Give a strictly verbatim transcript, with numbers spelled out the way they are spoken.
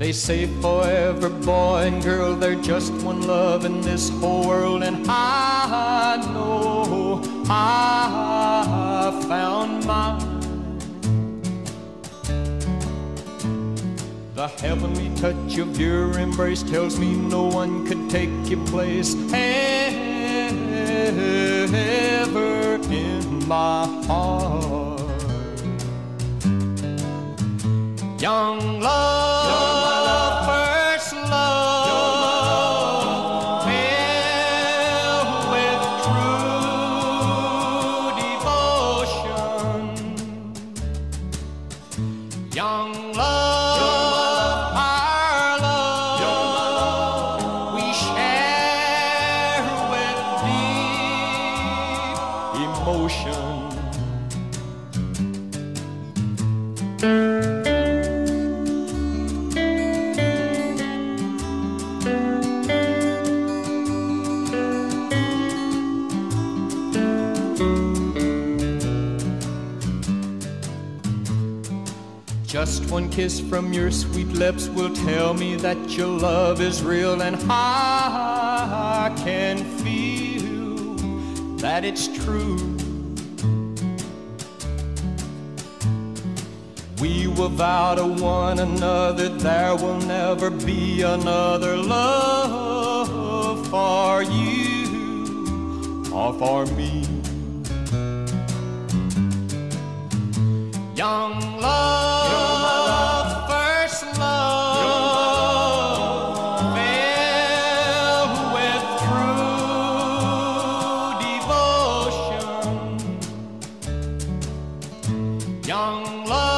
They say forever, boy and girl, they're just one love in this whole world. And I know I found mine. The heavenly touch of your embrace tells me no one could take your place ever in my heart. Young love, first love, filled with true devotion. Young love, our love, we share with deep emotion. Just one kiss from your sweet lips will tell me that your love is real, and I can feel that it's true. We will vow to one another there will never be another love for you or for me. Young love, first love, filled with true devotion. Young love.